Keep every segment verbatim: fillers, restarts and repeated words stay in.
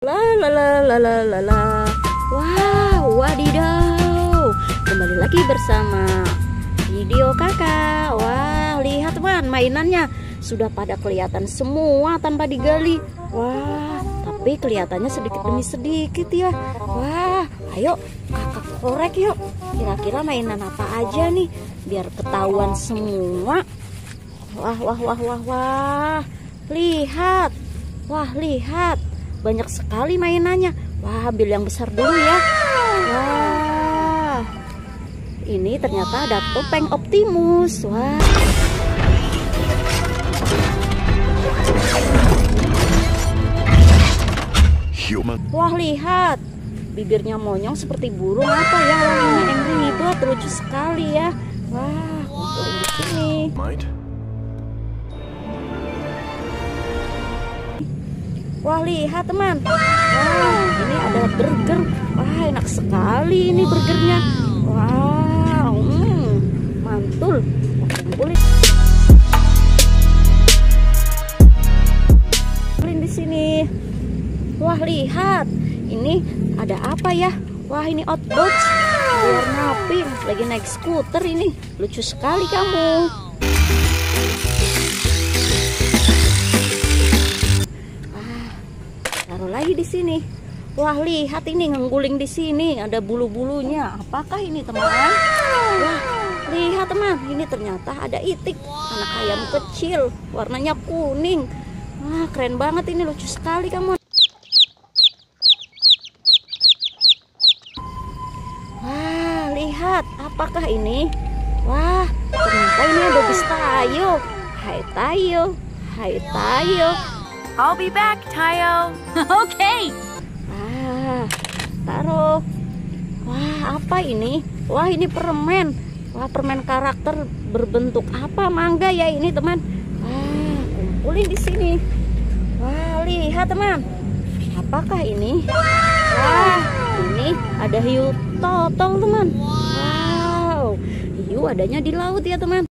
La la la la la la la. Wow, wadidaw. Kembali lagi bersama video kakak. Wah, lihat teman, mainannya sudah pada kelihatan semua tanpa digali. Wah, tapi kelihatannya sedikit demi sedikit ya. Wah, ayo kakak korek yuk. Kira-kira mainan apa aja nih biar ketahuan semua. Wah, wah, wah, wah, wah. Lihat. Wah, lihat. Banyak sekali mainannya. Wah, ambil yang besar dulu ya. Wah, ini ternyata ada topeng Optimus. Wah, wah lihat, bibirnya monyong seperti burung apa ya? Wah, ini Angry Bird, lucu sekali ya. Wah, kumpulin di sini. Wah, lihat teman. Wah, ini ada burger. Wah, enak sekali ini burgernya. Wow, hmm, mantul. Kumpulin. Kumpulin di sini. Wah, lihat. Ini ada apa ya? Wah, ini Outbox. Warna pink. Lagi naik skuter ini. Lucu sekali kamu. Taruh lagi di sini. Wah, lihat ini ngengguling di sini, ada bulu-bulunya. Apakah ini teman? Wah, lihat teman, ini ternyata ada itik, anak ayam kecil, warnanya kuning. Wah, keren banget ini, lucu sekali kamu. Wah, lihat, apakah ini? Wah, ternyata ini ada bis Tayo. Hai Tayo, hai Tayo. I'll be back, Tayo. Okay. Ah, taruh. Wah, apa ini? Wah, ini permen. Wah, permen karakter berbentuk apa? Mangga ya ini, teman. Wah, kumpulin di sini. Wah, lihat, teman. Apakah ini? Wah, ini ada hiu totol, teman. Wow, hiu adanya di laut ya, teman.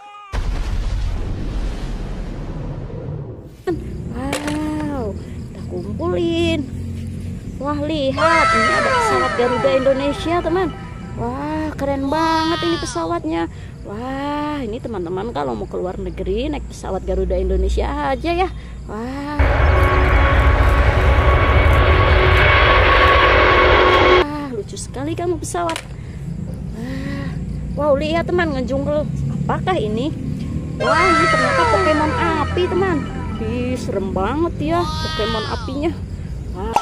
Kumpulin. Wah, lihat, ini ada pesawat Garuda Indonesia teman. Wah, keren banget ini pesawatnya. Wah, ini teman-teman kalau mau keluar negeri naik pesawat Garuda Indonesia aja ya. Wah, Wah lucu sekali kamu pesawat. Wah, wow, lihat teman, ngejungkel. Apakah ini? Wah, ini ternyata Pokemon api teman. Ih, serem banget ya Pokemon apinya. Wah.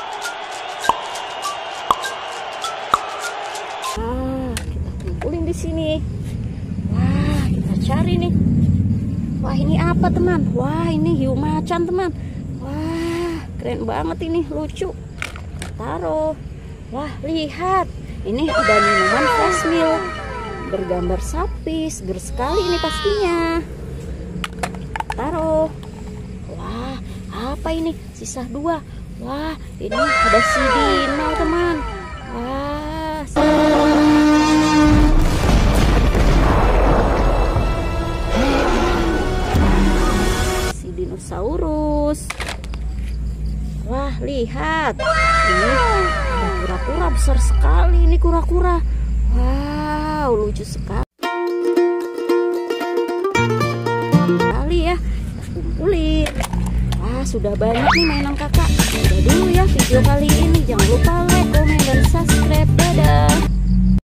Wah, kita kumpulin di sini. Wah, kita cari nih. Wah, ini apa teman? Wah, ini hiu macan teman. Wah, keren banget ini, lucu. Taruh. Wah, lihat. Ini ada minuman fresh milk bergambar sapi, seger sekali ini pastinya. Taruh. Apa ini? Sisa dua. Wah, ini ada si Dino teman. Wah, si dinosaurus. Wah, lihat. Ini ada kura-kura besar sekali ini kura-kura. Wow, lucu sekali. Kali ya, kita kumpulin. Sudah banyak nih mainan kakak. Udah dulu ya video